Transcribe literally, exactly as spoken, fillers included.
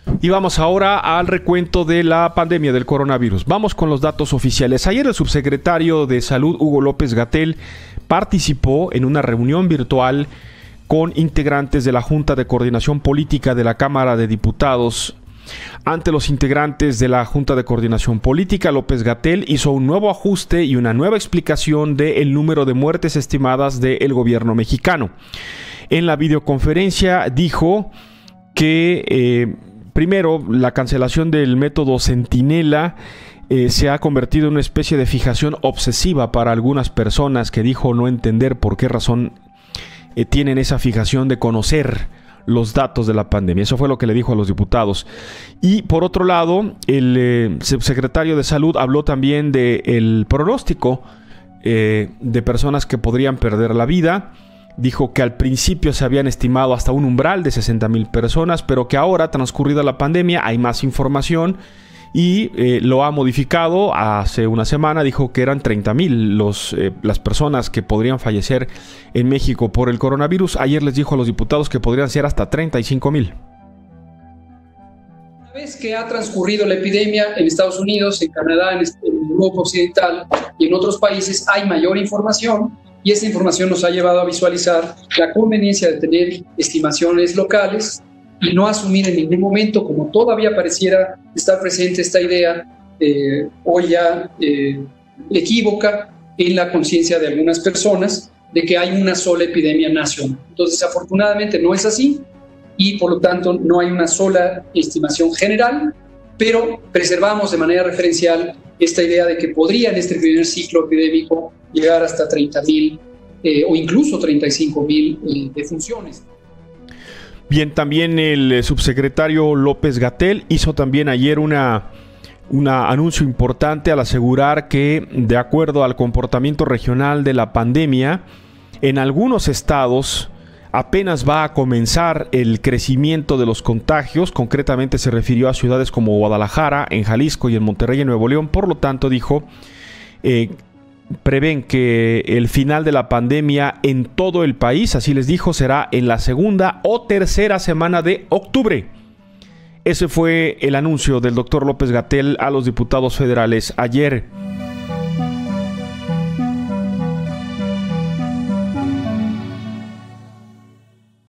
Y vamos ahora al recuento de la pandemia del coronavirus. Vamos con los datos oficiales. Ayer el subsecretario de Salud, Hugo López-Gatell, participó en una reunión virtual con integrantes de la Junta de Coordinación Política de la Cámara de Diputados. Ante los integrantes de la Junta de Coordinación Política, López-Gatell hizo un nuevo ajuste y una nueva explicación del número de muertes estimadas del gobierno mexicano. En la videoconferencia dijo que, eh, primero, la cancelación del método Centinela eh, se ha convertido en una especie de fijación obsesiva para algunas personas que dijo no entender por qué razón eh, tienen esa fijación de conocer los datos de la pandemia. Eso fue lo que le dijo a los diputados. Y por otro lado, el eh, subsecretario de Salud habló también del pronóstico eh, de personas que podrían perder la vida. Dijo que al principio se habían estimado hasta un umbral de sesenta mil personas, pero que ahora, transcurrida la pandemia, hay más información y eh, lo ha modificado. Hace una semana dijo que eran treinta mil los, eh, las personas que podrían fallecer en México por el coronavirus. Ayer les dijo a los diputados que podrían ser hasta treinta y cinco mil. Una vez que ha transcurrido la epidemia en Estados Unidos, en Canadá, en, en Europa Occidental y en otros países, hay mayor información y esta información nos ha llevado a visualizar la conveniencia de tener estimaciones locales y no asumir en ningún momento, como todavía pareciera estar presente esta idea, eh, hoy ya eh, equívoca en la conciencia de algunas personas, de que hay una sola epidemia nacional. Entonces, afortunadamente no es así y por lo tanto no hay una sola estimación general, pero preservamos de manera referencial esta idea de que podría en este primer ciclo epidémico llegar hasta treinta mil eh, o incluso treinta y cinco mil eh, defunciones. Bien, también el subsecretario López-Gatell hizo también ayer una, una anuncio importante al asegurar que, de acuerdo al comportamiento regional de la pandemia, en algunos estados apenas va a comenzar el crecimiento de los contagios. Concretamente se refirió a ciudades como Guadalajara, en Jalisco y en Monterrey, en Nuevo León. Por lo tanto, dijo, eh, prevén que el final de la pandemia en todo el país, así les dijo, será en la segunda o tercera semana de octubre. Ese fue el anuncio del doctor López-Gatell a los diputados federales ayer.